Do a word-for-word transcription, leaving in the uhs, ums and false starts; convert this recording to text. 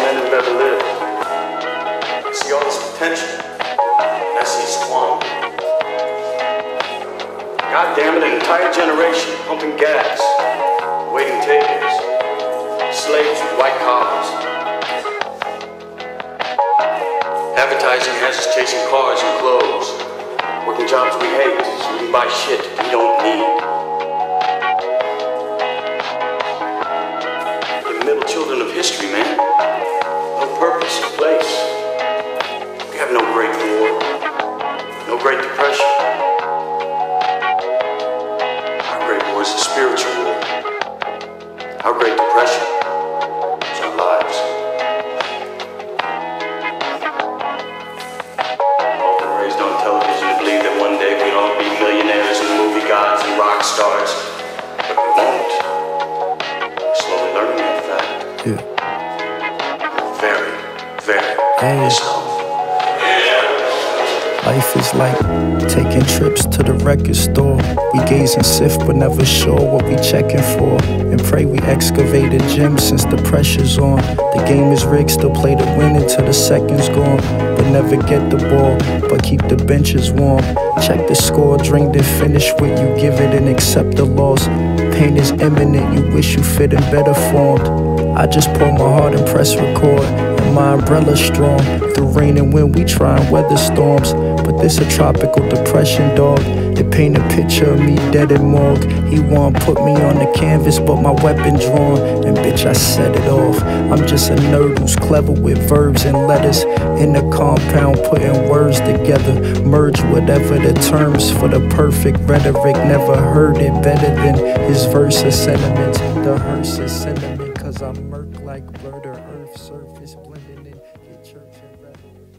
men who've ever lived. I see all this potential. I see squandering. God damn it, an entire generation pumping gas, waiting tables, slaves with white collars. Advertising has us chasing cars and clothes, working jobs we hate so we can buy shit we don't need. The middle children of history, man. No purpose, no place. We have no Great War, no Great Depression. Our Great War is a spiritual war. Our Great Depression is our lives. All been raised on television to believe that one day we'd all be millionaires and movie gods and rock stars, but we won't. We're slowly learning that fact. Yeah. Very, very Hey. slow. Life is like taking trips to the record store. We gaze and sift but never sure what we checking for. And pray we excavate a gym since the pressure's on. The game is rigged, still play to win until the second's gone. But never get the ball, but keep the benches warm. Check the score, drink and finish what you give it and accept the loss. Pain is imminent, you wish you fit in better formed. I just pour my heart and press record. And my umbrella's strong. Through rain and wind we try and weather storms. But this a tropical depression, dog. It paint a picture of me dead and morgue. He want put me on the canvas, but my weapon drawn. And bitch, I set it off. I'm just a nerd who's clever with verbs and letters. In the compound, putting words together. Merge whatever the terms for the perfect rhetoric. Never heard it better than his verse of sentiments. The hearse is sentiment, cause I murk like blur. The earth surface blending in your church and reverend.